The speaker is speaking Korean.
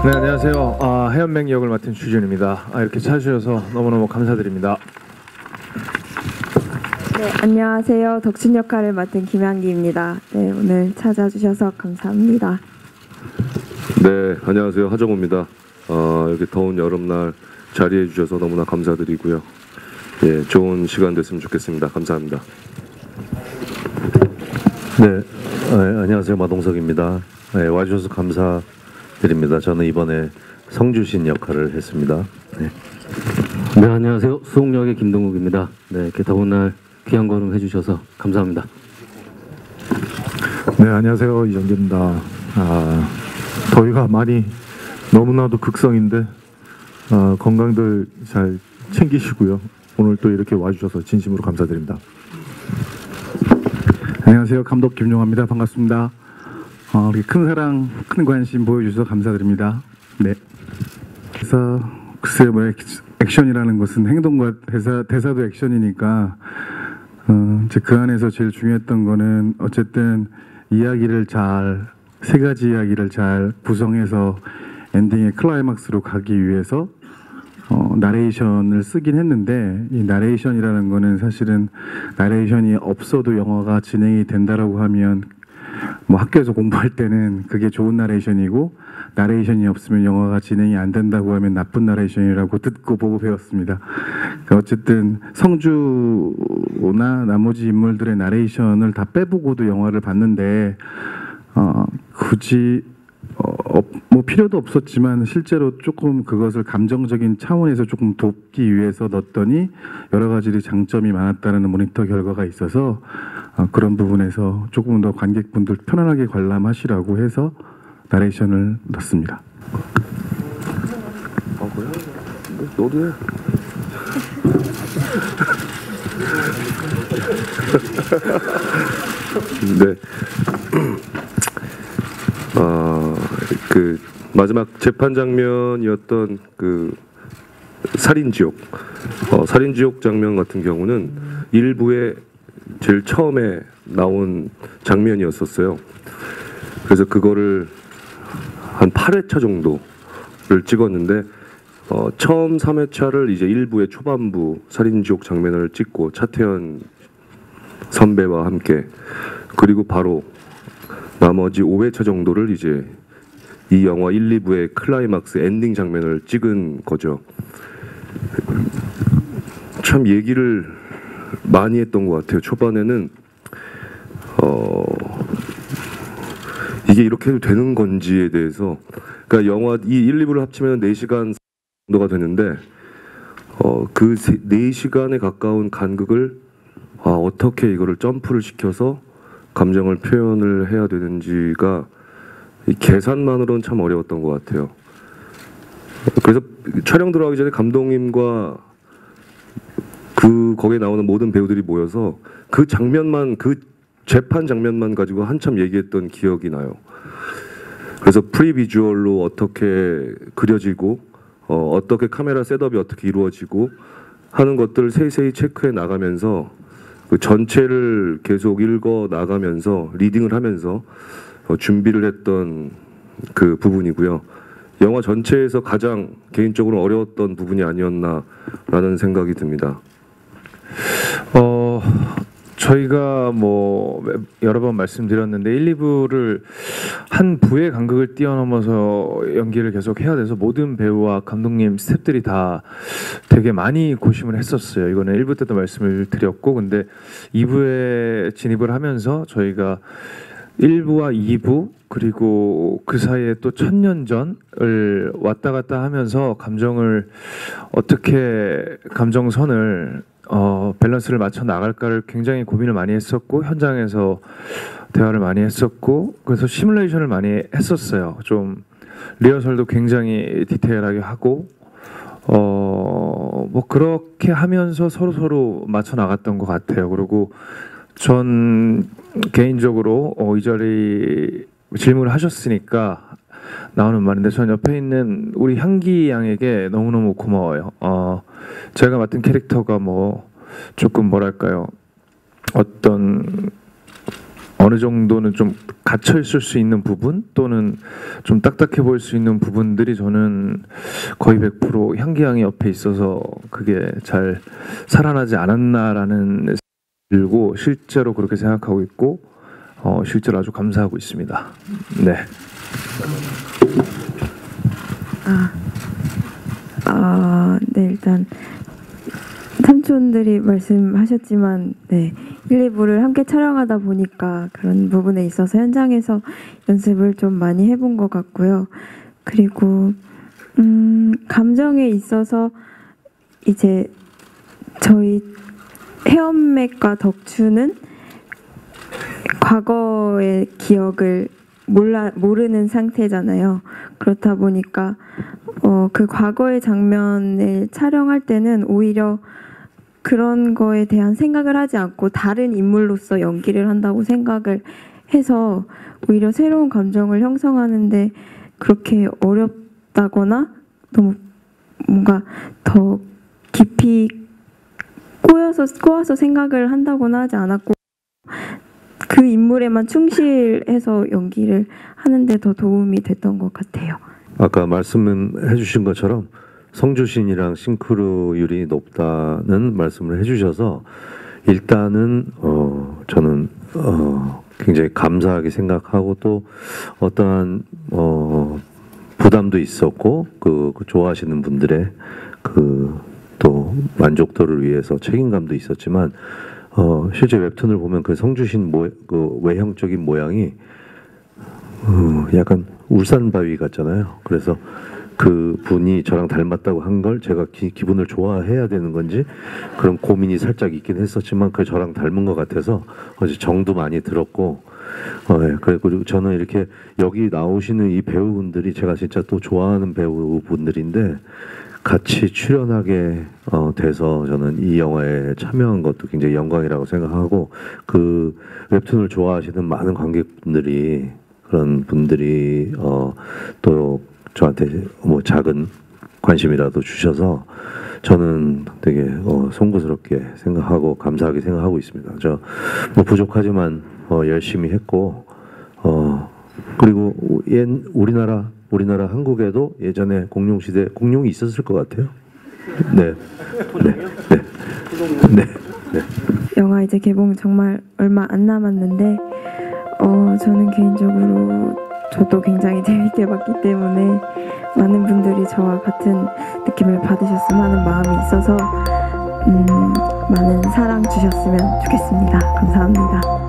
네, 안녕하세요. 해연맹 역을 맡은 주준입니다. 이렇게 찾아주셔서 너무너무 감사드립니다. 네, 안녕하세요. 덕진 역할을 맡은 김향기입니다. 네, 오늘 찾아주셔서 감사합니다. 네, 안녕하세요. 하정우입니다. 이렇게 더운 여름날 자리해 주셔서 너무나 감사드리고요. 예, 좋은 시간 됐으면 좋겠습니다. 감사합니다. 네, 안녕하세요. 마동석입니다. 네, 와주셔서 감사드립니다. 저는 이번에 성주신 역할을 했습니다. 네. 네, 안녕하세요. 수홍역의 김동욱입니다. 네, 이렇게 더운 날 귀한 걸음 해주셔서 감사합니다. 네, 안녕하세요. 이정재입니다. 더위가 많이 너무나도 극성인데 건강들 잘 챙기시고요. 오늘 또 이렇게 와주셔서 진심으로 감사드립니다. 안녕하세요. 감독 김용화입니다. 반갑습니다. 우리 큰 사랑, 큰 관심 보여주셔서 감사드립니다. 네. 그래서 글쎄 뭐 액션이라는 것은 행동과 대사도 액션이니까 이제 그 안에서 제일 중요했던 거는 어쨌든 이야기를 세 가지 이야기를 잘 구성해서 엔딩의 클라이막스로 가기 위해서 나레이션을 쓰긴 했는데, 이 나레이션이라는 거는 사실은 나레이션이 없어도 영화가 진행이 된다라고 하면 뭐 학교에서 공부할 때는 그게 좋은 나레이션이고, 나레이션이 없으면 영화가 진행이 안 된다고 하면 나쁜 나레이션이라고 듣고 보고 배웠습니다. 그러니까 어쨌든 성주나 나머지 인물들의 나레이션을 다 빼보고도 영화를 봤는데 굳이 뭐 필요도 없었지만 실제로 조금 그것을 감정적인 차원에서 조금 돕기 위해서 넣었더니 여러 가지 장점이 많았다는 모니터 결과가 있어서 그런 부분에서 조금 더 관객분들 편안하게 관람하시라고 해서 나레이션을 넣습니다. 그래? 너도 해. 네. 그 마지막 재판 장면이었던 그 살인지옥 장면 같은 경우는 일부에 제일 처음에 나온 장면이었었어요. 그래서 그거를 한 8회차 정도를 찍었는데 처음 3회차를 이제 일부의 초반부 살인지옥 장면을 찍고 차태현 선배와 함께, 그리고 바로 나머지 5회차 정도를 이제 이 영화 1, 2부의 클라이막스 엔딩 장면을 찍은 거죠. 참 얘기를 많이 했던 것 같아요. 초반에는 이게 이렇게 해도 되는 건지에 대해서, 그러니까 영화 이 1, 2부를 합치면 4시간 정도가 되는데 그 4시간에 가까운 간극을 어떻게 이거를 점프를 시켜서 감정을 표현을 해야 되는지가 이 계산만으로는 참 어려웠던 것 같아요. 그래서 촬영 들어가기 전에 감독님과 거기에 나오는 모든 배우들이 모여서 그 장면만, 그 재판 장면만 가지고 한참 얘기했던 기억이 나요. 그래서 프리비주얼로 어떻게 그려지고 어떻게 카메라 셋업이 어떻게 이루어지고 하는 것들을 세세히 체크해 나가면서 그 전체를 계속 읽어 나가면서 리딩을 하면서 준비를 했던 그 부분이고요. 영화 전체에서 가장 개인적으로 어려웠던 부분이 아니었나라는 생각이 듭니다. 저희가 뭐 여러 번 말씀드렸는데 1, 2부를 한 부의 간극을 뛰어넘어서 연기를 계속 해야 돼서 모든 배우와 감독님, 스태프들이 다 되게 많이 고심을 했었어요. 이거는 1부 때도 말씀을 드렸고, 근데 2부에 진입을 하면서 저희가 1부와 2부 그리고 그 사이에 또 1000년 전을 왔다 갔다 하면서 감정선을 밸런스를 맞춰 나갈까를 굉장히 고민을 많이 했었고, 현장에서 대화를 많이 했었고, 그래서 시뮬레이션을 많이 했었어요. 좀 리허설도 굉장히 디테일하게 하고 뭐 그렇게 하면서 서로 맞춰 나갔던 것 같아요. 그리고 전 개인적으로 이 자리 질문을 하셨으니까 나오는 말인데, 전 옆에 있는 우리 향기 양에게 너무너무 고마워요. 제가 맡은 캐릭터가 뭐 조금 뭐랄까요, 어떤 어느 정도는 좀 갇혀 있을 수 있는 부분 또는 좀 딱딱해 보일 수 있는 부분들이 저는 거의 100% 향기양이 옆에 있어서 그게 잘 살아나지 않았나라는 생각이 들고 실제로 그렇게 생각하고 있고 실제로 아주 감사하고 있습니다. 네. 네, 일단 삼촌들이 말씀하셨지만 네, 1, 2부를 함께 촬영하다 보니까 그런 부분에 있어서 현장에서 연습을 좀 많이 해본 것 같고요. 그리고 감정에 있어서 이제 저희 해엄맥과 덕추는 과거의 기억을 모르는 상태잖아요. 그렇다 보니까 그 과거의 장면을 촬영할 때는 오히려 그런 거에 대한 생각을 하지 않고 다른 인물로서 연기를 한다고 생각을 해서 오히려 새로운 감정을 형성하는데 그렇게 어렵다거나 너무 뭔가 더 깊이 꼬아서 생각을 한다거나 하지 않았고 그 인물에만 충실해서 연기를 하는데 더 도움이 됐던 것 같아요. 아까 말씀해 주신 것처럼 성주신이랑 싱크로율이 높다는 말씀을 해주셔서 일단은 저는 굉장히 감사하게 생각하고 또 어떠한 부담도 있었고 그 좋아하시는 분들의 그 또 만족도를 위해서 책임감도 있었지만 실제 웹툰을 보면 그 성주신 그 외형적인 모양이 약간 울산바위 같잖아요. 그래서 그 분이 저랑 닮았다고 한 걸 제가 기분을 좋아해야 되는 건지 그런 고민이 살짝 있긴 했었지만 그 저랑 닮은 것 같아서 어제 정도 많이 들었고 네, 그리고 저는 이렇게 여기 나오시는 이 배우분들이 제가 진짜 또 좋아하는 배우분들인데 같이 출연하게 돼서 저는 이 영화에 참여한 것도 굉장히 영광이라고 생각하고 그 웹툰을 좋아하시는 많은 관객분들이 그런 분들이 또 저한테 뭐 작은 관심이라도 주셔서 저는 되게 송구스럽게 생각하고 감사하게 생각하고 있습니다. 저 뭐 부족하지만 열심히 했고 그리고 우리나라 한국에도 예전에 공룡시대 공룡이 있었을 것 같아요. 네. 영화 이제 개봉 정말 얼마 안 남았는데 저는 개인적으로 저도 굉장히 재밌게 봤기 때문에 많은 분들이 저와 같은 느낌을 받으셨으면 하는 마음이 있어서 많은 사랑 주셨으면 좋겠습니다. 감사합니다.